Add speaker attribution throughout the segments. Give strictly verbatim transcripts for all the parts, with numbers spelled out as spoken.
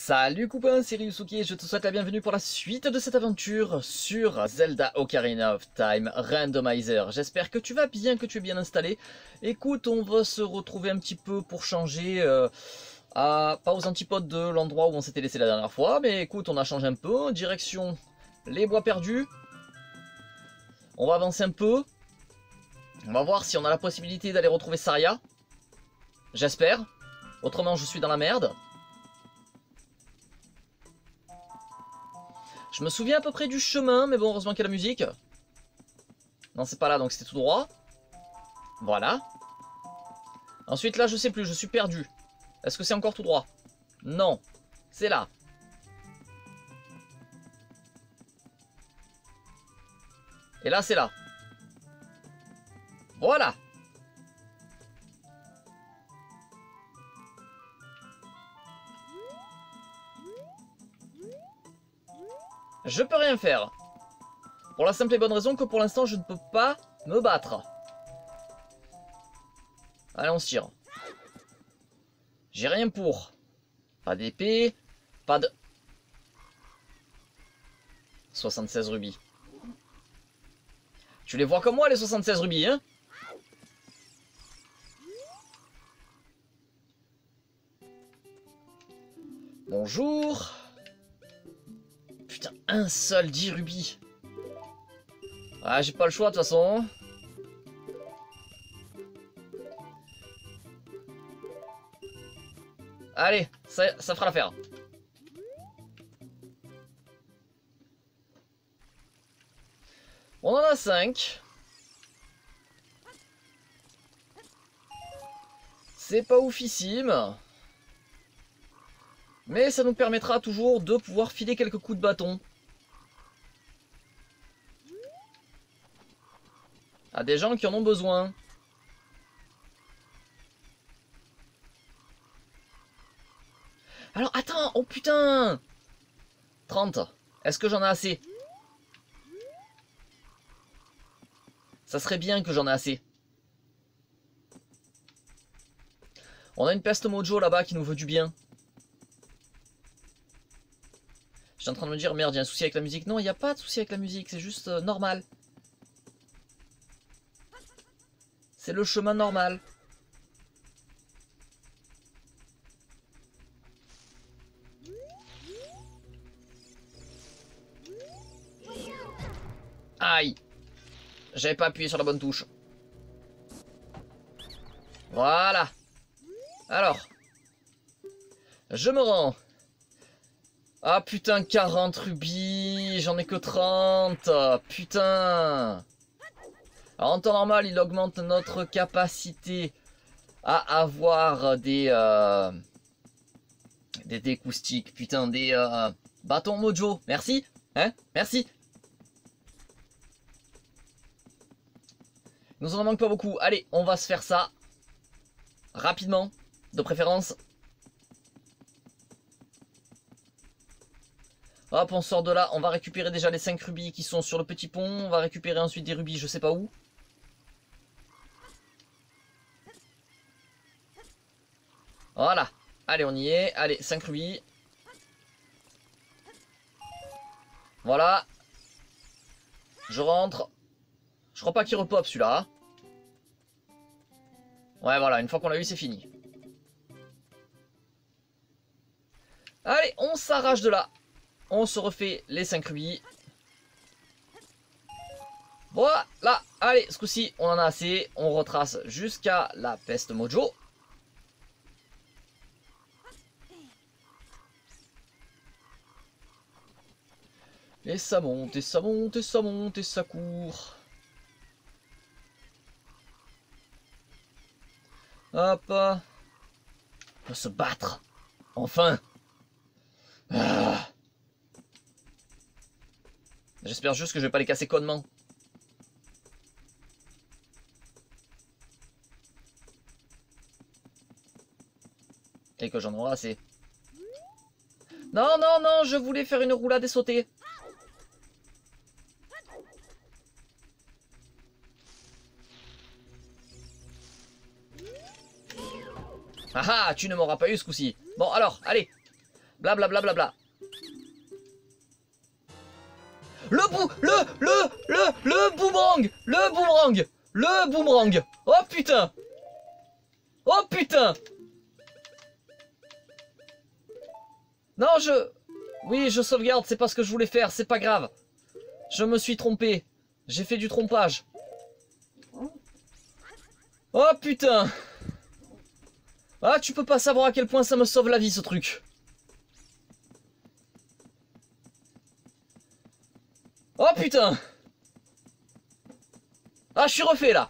Speaker 1: Salut copain, c'est Ryusuke et je te souhaite la bienvenue pour la suite de cette aventure sur Zelda Ocarina of Time Randomizer. J'espère que tu vas bien, que tu es bien installé. Écoute, on va se retrouver un petit peu pour changer, euh, à, pas aux antipodes de l'endroit où on s'était laissé la dernière fois, mais écoute, on a changé un peu, direction les bois perdus. On va avancer un peu. On va voir si on a la possibilité d'aller retrouver Saria. J'espère. Autrement, je suis dans la merde. Je me souviens à peu près du chemin, mais bon, heureusement qu'il y a la musique. Non, c'est pas là, donc c'était tout droit. Voilà. Ensuite, là, je sais plus, je suis perdu. Est-ce que c'est encore tout droit? Non. C'est là. Et là, c'est là. Voilà. Je peux rien faire. Pour la simple et bonne raison que pour l'instant je ne peux pas me battre. Allez, on se tire. J'ai rien pour. Pas d'épée. Pas de... soixante-seize rubis. Tu les vois comme moi les soixante-seize rubis, hein? Bonjour. Putain, un seul dix rubis. Ah, j'ai pas le choix de toute façon. Allez, ça, ça fera l'affaire. On en a cinq. C'est pas oufissime. Mais ça nous permettra toujours de pouvoir filer quelques coups de bâton à des gens qui en ont besoin. Alors attends, oh putain, trente, est-ce que j'en ai assez? Ça serait bien que j'en ai assez. On a une peste mojo là-bas qui nous veut du bien. J'étais en train de me dire, merde, il y a un souci avec la musique. Non, il n'y a pas de souci avec la musique, c'est juste euh, normal. C'est le chemin normal. Aïe. J'avais pas appuyé sur la bonne touche. Voilà. Alors. Je me rends. Ah putain, quarante rubis, j'en ai que trente, putain. Alors en temps normal, il augmente notre capacité à avoir des euh, des découstiques, putain, des euh, bâtons mojo, merci, hein, merci. Il nous en manque pas beaucoup, allez, on va se faire ça rapidement, de préférence. Hop, on sort de là, on va récupérer déjà les cinq rubis qui sont sur le petit pont. On va récupérer ensuite des rubis, je sais pas où. Voilà, allez, on y est. Allez, cinq rubis. Voilà. Je rentre. Je crois pas qu'il repop celui-là. Ouais, voilà, une fois qu'on l'a eu, c'est fini. Allez, on s'arrache de là. On se refait les cinq rubis. Voilà, allez, ce coup-ci, on en a assez. On retrace jusqu'à la peste mojo. Et ça monte, et ça monte, et ça monte, et ça court. Hop. On peut se battre. Enfin. Ah. J'espère juste que je vais pas les casser connement. Et que j'en aurai assez. Non, non, non, je voulais faire une roulade et sauter. Ah ah, tu ne m'auras pas eu ce coup-ci. Bon, alors, allez. Blablabla. Bla, bla, bla. Le bou... Le... Le... Le... Le boomerang. Le boomerang. Le boomerang. Oh putain. Oh putain. Non, je... Oui, je sauvegarde, c'est pas ce que je voulais faire, c'est pas grave. Je me suis trompé. J'ai fait du trompage. Oh putain. Ah, tu peux pas savoir à quel point ça me sauve la vie, ce truc. Oh putain. Ah, je suis refait, là.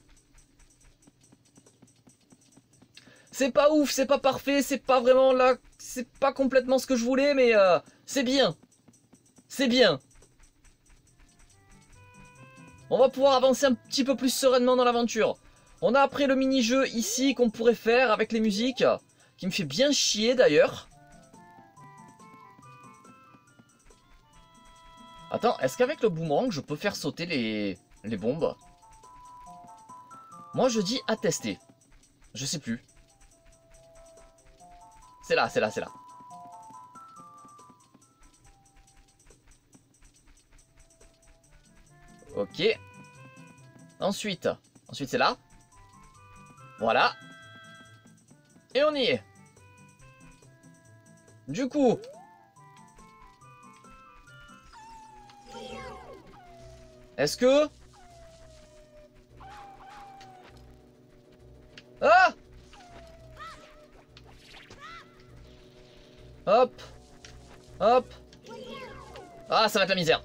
Speaker 1: C'est pas ouf, c'est pas parfait, c'est pas vraiment là... C'est pas complètement ce que je voulais, mais euh, c'est bien. C'est bien. On va pouvoir avancer un petit peu plus sereinement dans l'aventure. On a après le mini-jeu ici qu'on pourrait faire avec les musiques, qui me fait bien chier d'ailleurs. Attends, est-ce qu'avec le boomerang, je peux faire sauter les, les bombes? Moi, je dis à tester. Je sais plus. C'est là, c'est là, c'est là. Ok. Ensuite, ensuite c'est là. Voilà. Et on y est. Du coup. Est-ce que... Ah! Hop. Hop. Ah, ça va être la misère.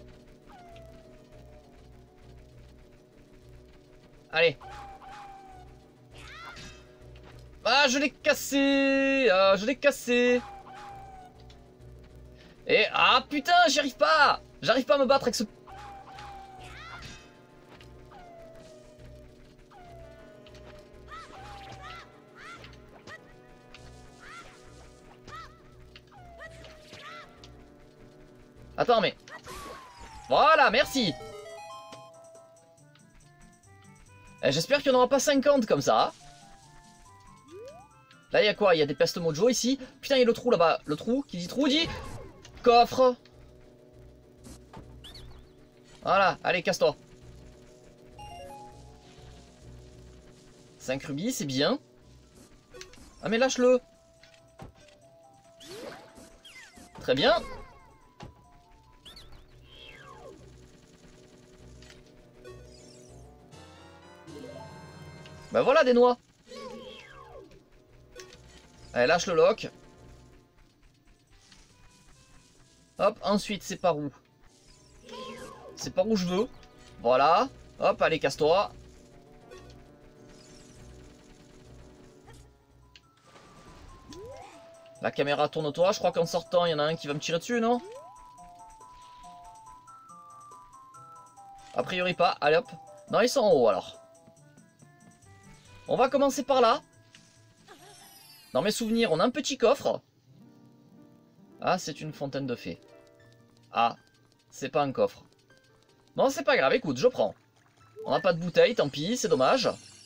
Speaker 1: Allez. Ah, je l'ai cassé. Ah, je l'ai cassé. Et... Ah, putain, j'y arrive pas. J'arrive pas à me battre avec ce... Attends, mais... Voilà, merci. J'espère qu'il n'y en aura pas cinquante comme ça. Là, il y a quoi? Il y a des pestes mojo ici. Putain, il y a le trou là-bas. Le trou, qui dit trou, dit... Coffre. Voilà, allez, casse-toi. cinq rubis, c'est bien. Ah, mais lâche-le. Très bien. Bah voilà des noix. Allez, lâche le lock. Hop, ensuite c'est par où? C'est par où je veux. Voilà. Hop, allez, casse-toi. La caméra, tourne-toi. Je crois qu'en sortant, il y en a un qui va me tirer dessus, non? A priori pas. Allez hop. Non, ils sont en haut alors. On va commencer par là. Dans mes souvenirs, on a un petit coffre. Ah, c'est une fontaine de fées. Ah, c'est pas un coffre. Bon, c'est pas grave, écoute, je prends. On n'a pas de bouteille, tant pis, c'est dommage.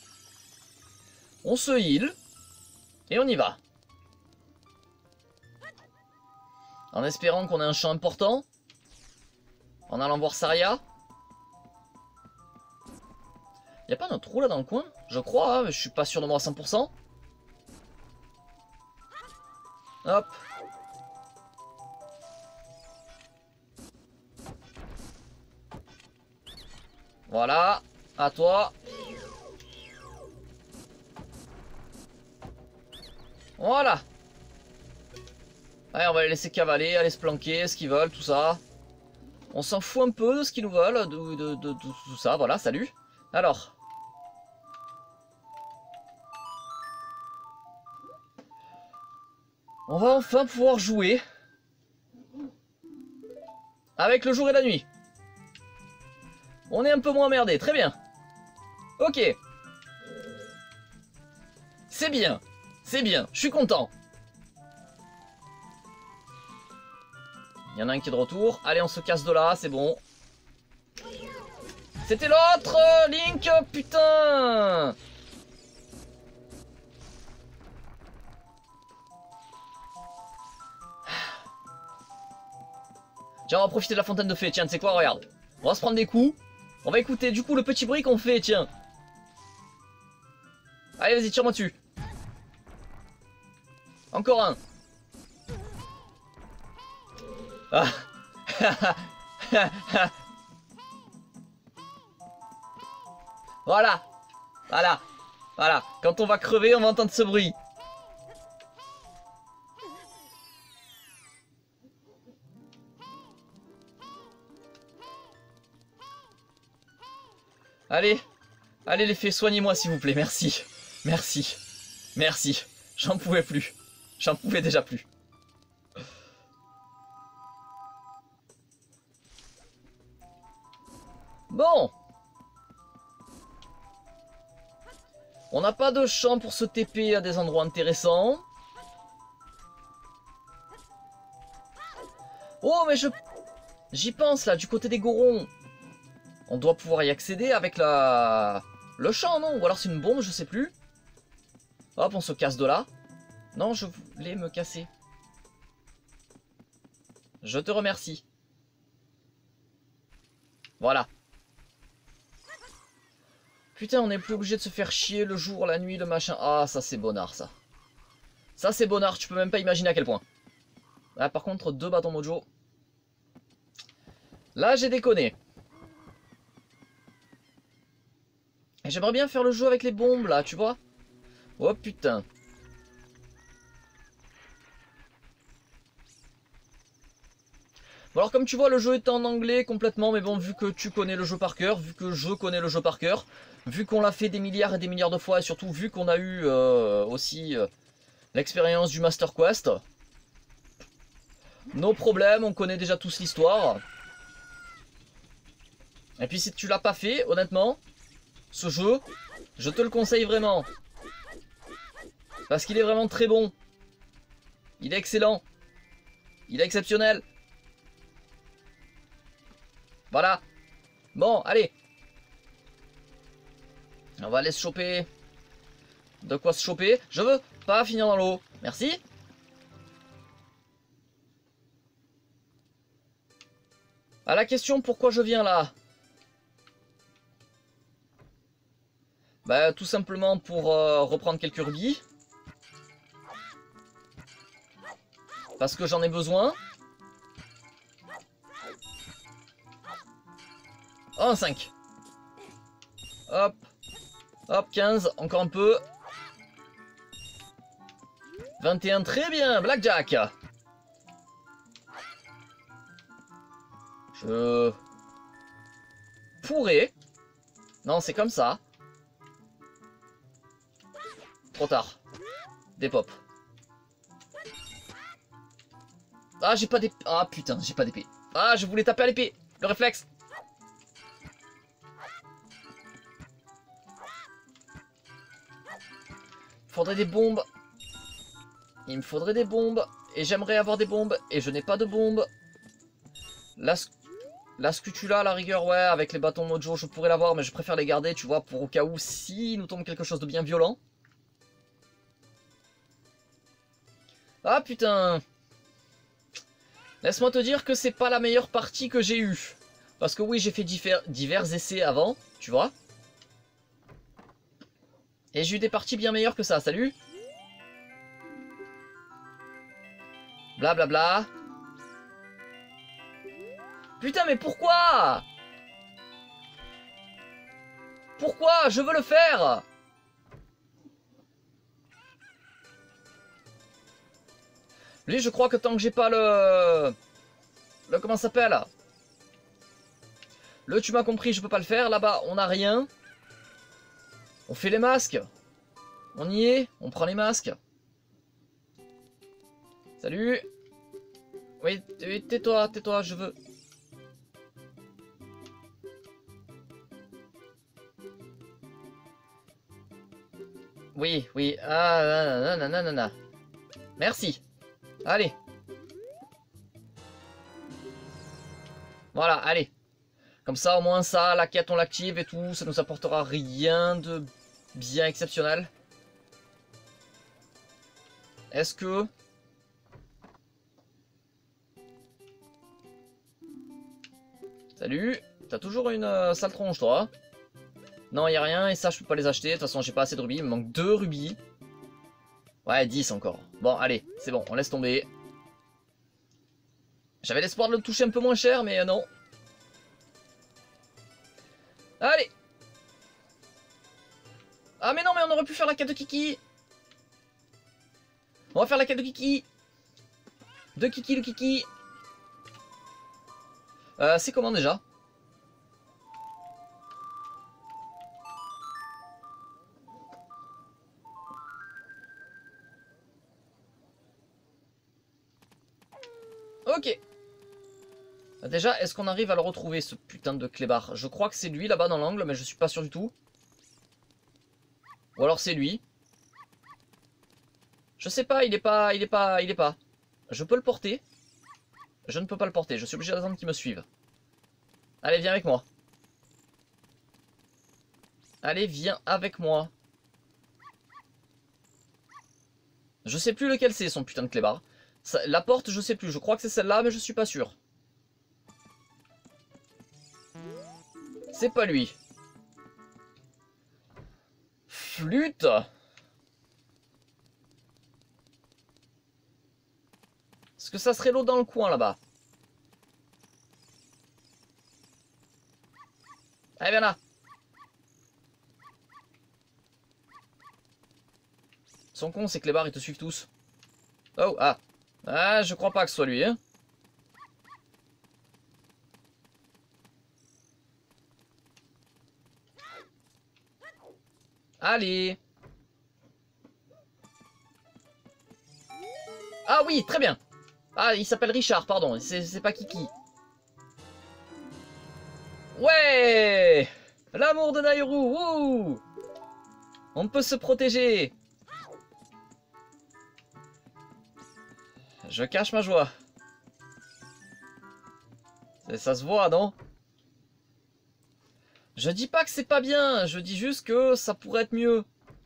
Speaker 1: On se heal. Et on y va. En espérant qu'on ait un champ important. En allant voir Saria. Y'a pas un trou là dans le coin? Je crois, hein, mais je suis pas sûr de moi à cent pour cent. Hop. Voilà. À toi. Voilà. Allez, on va les laisser cavaler, aller se planquer, ce qu'ils veulent, tout ça. On s'en fout un peu de ce qu'ils nous veulent, de, de, de, de tout ça. Voilà, salut. Alors. On va enfin pouvoir jouer. Avec le jour et la nuit. On est un peu moins emmerdé, très bien. Ok. C'est bien. C'est bien, je suis content. Il y en a un qui est de retour. Allez, on se casse de là, c'est bon. C'était l'autre Link, putain. Tiens, on va profiter de la fontaine de fée. Tiens, tu sais quoi, regarde. On va se prendre des coups. On va écouter du coup le petit bruit qu'on fait, tiens. Allez, vas-y, tire-moi dessus. Encore un. Ah. Voilà. Voilà. Voilà. Quand on va crever, on va entendre ce bruit. Allez. Allez les fées, soignez-moi s'il vous plaît. Merci. Merci. Merci. J'en pouvais plus. J'en pouvais déjà plus. Bon. On n'a pas de champ pour se T P à des endroits intéressants. Oh, mais je... J'y pense, là, du côté des Gorons. On doit pouvoir y accéder avec la... le champ, non? Ou alors c'est une bombe, je sais plus. Hop, on se casse de là. Non, je voulais me casser. Je te remercie. Voilà. Putain, on n'est plus obligé de se faire chier le jour, la nuit, le machin. Ah, ça c'est bonnard, ça. Ça c'est bonnard, tu peux même pas imaginer à quel point. Là, par contre, deux bâtons mojo. Là, j'ai déconné. J'aimerais bien faire le jeu avec les bombes, là, tu vois. Oh, putain. Bon, alors, comme tu vois, le jeu est en anglais complètement. Mais bon, vu que tu connais le jeu par cœur, vu que je connais le jeu par cœur, vu qu'on l'a fait des milliards et des milliards de fois, et surtout vu qu'on a eu euh, aussi euh, l'expérience du Master Quest, nos problèmes, on connaît déjà tous l'histoire. Et puis si tu l'as pas fait, honnêtement, ce jeu, je te le conseille vraiment. Parce qu'il est vraiment très bon. Il est excellent. Il est exceptionnel. Voilà. Bon, allez. On va aller se choper. De quoi se choper? Je veux pas finir dans l'eau. Merci. À la question pourquoi je viens là. Bah tout simplement pour euh, reprendre quelques rubis. Parce que j'en ai besoin. Oh, un cinq. Hop. Hop, quinze. Encore un peu. vingt et un, très bien. Blackjack. Je pourrais. Non, c'est comme ça. Trop tard. Des pop. Ah, j'ai pas d'épée. Ah, putain, j'ai pas d'épée. Ah, je voulais taper à l'épée. Le réflexe. Il faudrait des bombes. Il me faudrait des bombes. Et j'aimerais avoir des bombes. Et je n'ai pas de bombes. La, la scutula à la rigueur, ouais, avec les bâtons mojo, je pourrais l'avoir. Mais je préfère les garder, tu vois, pour au cas où si nous tombe quelque chose de bien violent. Ah, putain. Laisse-moi te dire que c'est pas la meilleure partie que j'ai eue. Parce que oui, j'ai fait divers, divers essais avant, tu vois. Et j'ai eu des parties bien meilleures que ça, salut. Blablabla. Bla bla. Putain, mais pourquoi? Pourquoi? Je veux le faire. Lui, je crois que tant que j'ai pas le... Le comment ça s'appelle? Le tu m'as compris, je peux pas le faire. Là-bas, on a rien. On fait les masques. On y est. On prend les masques. Salut. Oui, tais-toi, tais-toi, je veux... Oui, oui. Ah, nanana, nanana. Merci. Allez. Voilà, allez. Comme ça, au moins ça, la quête, on l'active et tout. Ça nous apportera rien de bien exceptionnel. Est-ce que... Salut. T'as toujours une euh, sale tronche, toi. Non, y a rien, et ça, je peux pas les acheter. De toute façon, j'ai pas assez de rubis. Il me manque deux rubis. Ouais, dix encore. Bon, allez, c'est bon, on laisse tomber. J'avais l'espoir de le toucher un peu moins cher, mais euh, non. Allez. Ah, mais non, mais on aurait pu faire la quête de Kiki. On va faire la quête de Kiki. De Kiki, le Kiki. Euh, c'est comment déjà? Ok. Déjà, est-ce qu'on arrive à le retrouver, ce putain de clébard? Je crois que c'est lui là-bas dans l'angle, mais je suis pas sûr du tout. Ou alors c'est lui. Je sais pas, il est pas, il est pas, il est pas. Je peux le porter. Je ne peux pas le porter, je suis obligé d'attendre qu'il me suive. Allez, viens avec moi. Allez, viens avec moi. Je sais plus lequel c'est, son putain de clébard. Ça, la porte, je sais plus. Je crois que c'est celle-là, mais je suis pas sûr. C'est pas lui. Flûte. Est-ce que ça serait l'autre dans le coin, là-bas? Allez, viens là. Son con, c'est que les barres, ils te suivent tous. Oh, ah. Ah, je crois pas que ce soit lui, hein. Allez. Ah oui, très bien. Ah, il s'appelle Richard, pardon. C'est pas Kiki. Ouais. L'amour de Nairou. Wouh. On peut se protéger. Je cache ma joie. Ça se voit, non? Je dis pas que c'est pas bien. Je dis juste que ça pourrait être mieux.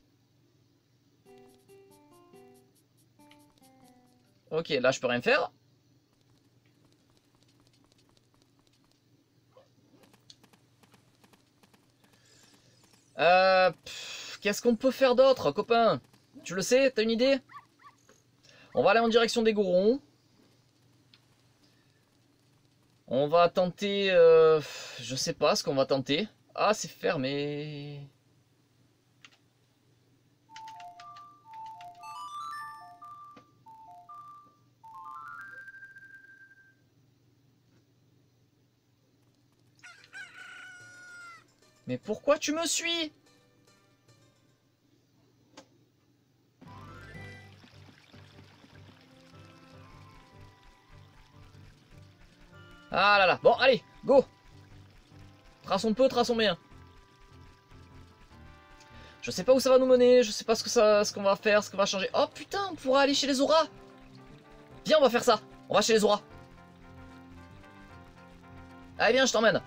Speaker 1: Ok, là je peux rien faire. Euh, Qu'est-ce qu'on peut faire d'autre, copain? Tu le sais? T'as une idée? On va aller en direction des Gorons. On va tenter... Euh, je sais pas ce qu'on va tenter. Ah, c'est fermé. Mais pourquoi tu me suis? Ah là là. Bon, allez, go. Traçons peu, traçons bien. Je sais pas où ça va nous mener, je sais pas ce que ça, ce qu'on va faire, ce qu'on va changer. Oh putain, on pourra aller chez les Auras. Viens, on va faire ça. On va chez les Auras. Allez, viens, je t'emmène.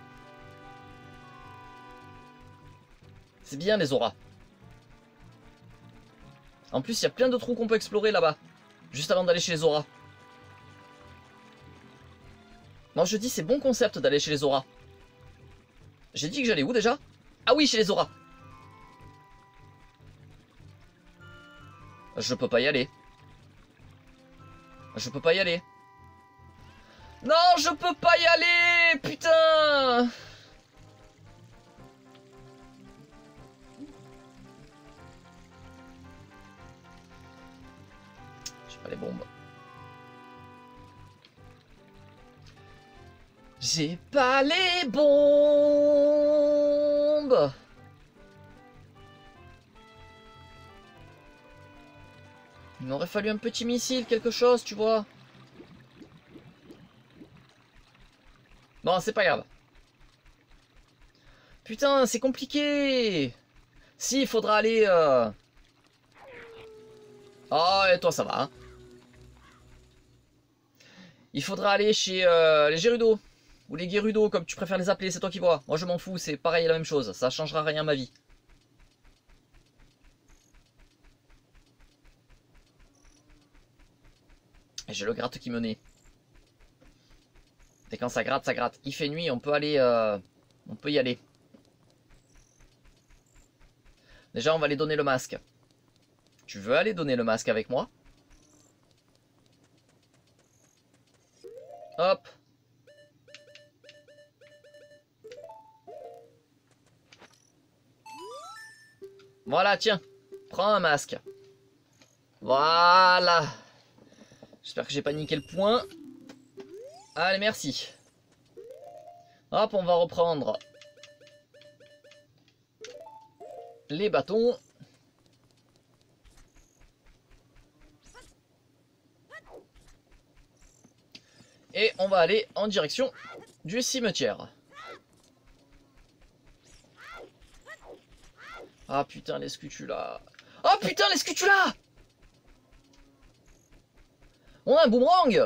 Speaker 1: C'est bien les Auras. En plus, il y a plein de trous qu'on peut explorer là-bas. Juste avant d'aller chez les Auras. Moi, je dis, c'est bon concept d'aller chez les Auras. J'ai dit que j'allais où déjà? Ah oui, chez les Auras. Je peux pas y aller. Je peux pas y aller. Non, je peux pas y aller. Putain. J'ai pas les bombes. J'ai pas les bombes. Il m'aurait fallu un petit missile, quelque chose, tu vois. Bon, c'est pas grave. Putain, c'est compliqué. Si, il faudra aller... Euh... Oh, et toi, ça va. Hein. Il faudra aller chez euh, les Gerudo. Ou les Gerudo, comme tu préfères les appeler, c'est toi qui vois. Moi, je m'en fous, c'est pareil, la même chose. Ça changera rien à ma vie. Et j'ai le gratte qui menait. Et quand ça gratte, ça gratte. Il fait nuit, on peut aller... Euh, on peut y aller. Déjà, on va aller donner le masque. Tu veux aller donner le masque avec moi? Hop. Voilà, tiens. Prends un masque. Voilà. J'espère que j'ai pas niqué le point. Allez, merci. Hop, on va reprendre les bâtons. Et on va aller en direction du cimetière. Ah putain, les scutulas. Oh putain, les scutulas. On a un boomerang.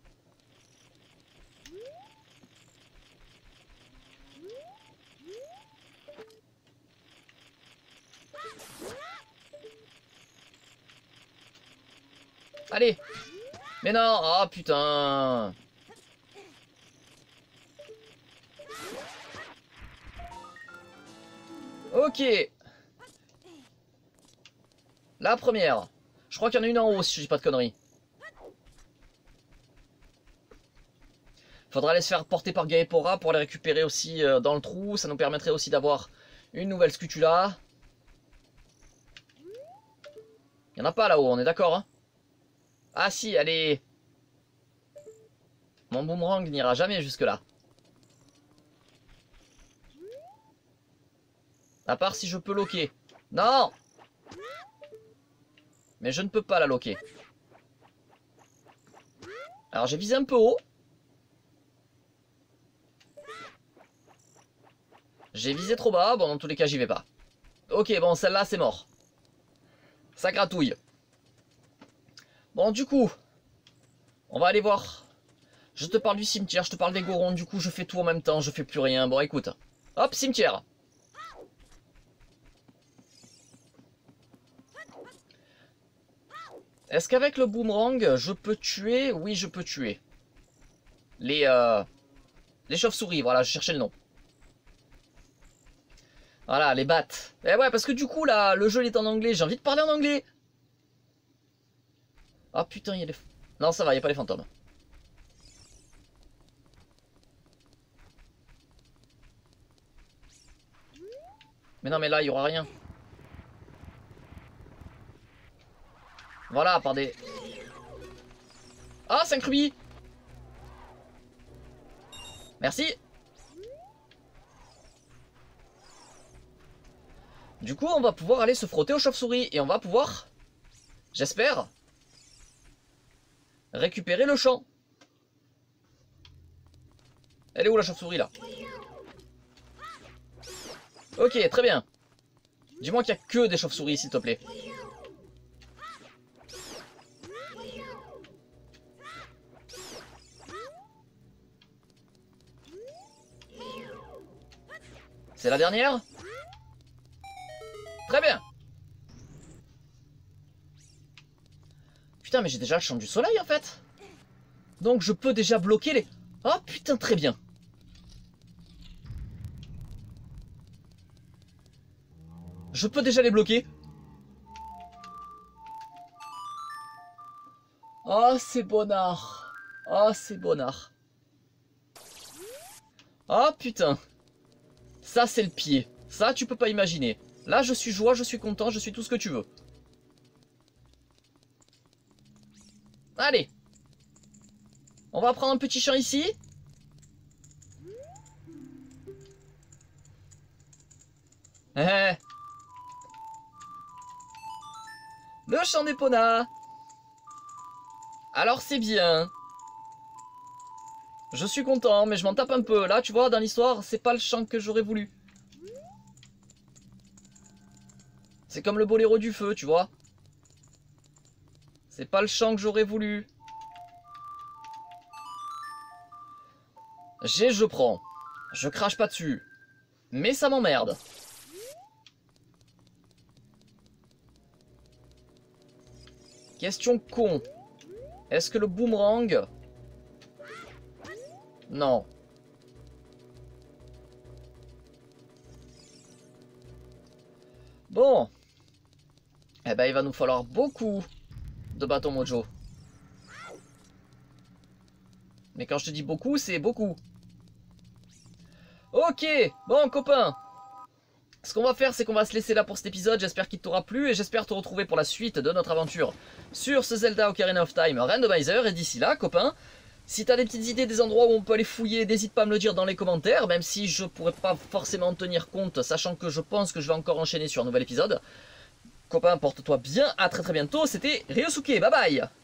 Speaker 1: Allez. Mais non, oh putain. Ok. La première. Je crois qu'il y en a une en haut si je dis pas de conneries. Faudra aller se faire porter par Gaepora pour les récupérer aussi euh, dans le trou. Ça nous permettrait aussi d'avoir une nouvelle Scutula. Il n'y en a pas là-haut, on est d'accord hein? Ah si, allez. Mon boomerang n'ira jamais jusque là. À part si je peux loquer. Non! Mais je ne peux pas la loquer. Alors j'ai visé un peu haut. J'ai visé trop bas. Bon, dans tous les cas, j'y vais pas. Ok, bon, celle-là, c'est mort. Ça gratouille. Bon, du coup, on va aller voir. Je te parle du cimetière, je te parle des Gorons. Du coup, je fais tout en même temps, je fais plus rien. Bon, écoute. Hop, cimetière. Est-ce qu'avec le boomerang, je peux tuer? Oui, je peux tuer. Les, euh, les chauves-souris, voilà, je cherchais le nom. Voilà, les bats. Eh ouais, parce que du coup, là, le jeu il est en anglais. J'ai envie de parler en anglais. Ah putain, il y a des... Non, ça va, il n'y a pas les fantômes. Mais non, mais là, il n'y aura rien. Voilà, par des... Ah, cinq rubis. Merci. Du coup, on va pouvoir aller se frotter aux chauves-souris. Et on va pouvoir, j'espère, récupérer le champ. Elle est où la chauve-souris là? Ok, très bien. Dis-moi qu'il n'y a que des chauves-souris, s'il te plaît. C'est la dernière? Très bien. Putain, mais j'ai déjà le champ du soleil en fait. Donc je peux déjà bloquer les... Oh putain, très bien. Je peux déjà les bloquer. Oh, c'est bonnard. Oh, c'est bonnard. Oh putain. Ça, c'est le pied. Ça, tu peux pas imaginer. Là, je suis joie, je suis content, je suis tout ce que tu veux. Allez. On va prendre un petit champ ici. Eh. Le champ d'Epona. Alors c'est bien. Je suis content, mais je m'en tape un peu. Là, tu vois, dans l'histoire, c'est pas le champ que j'aurais voulu. C'est comme le boléro du feu, tu vois. C'est pas le champ que j'aurais voulu. J'ai, je prends. Je crache pas dessus. Mais ça m'emmerde. Question con. Est-ce que le boomerang Non. Bon. Eh ben, il va nous falloir beaucoup de bâtons mojo. Mais quand je te dis beaucoup, c'est beaucoup. Ok, bon copain. Ce qu'on va faire, c'est qu'on va se laisser là pour cet épisode. J'espère qu'il t'aura plu et j'espère te retrouver pour la suite de notre aventure sur ce Zelda Ocarina of Time Randomizer. Et d'ici là, copain, si t'as des petites idées des endroits où on peut aller fouiller, n'hésite pas à me le dire dans les commentaires, même si je pourrais pas forcément en tenir compte, sachant que je pense que je vais encore enchaîner sur un nouvel épisode. Copain, porte-toi bien, à très très bientôt, c'était Ryosuke, bye bye.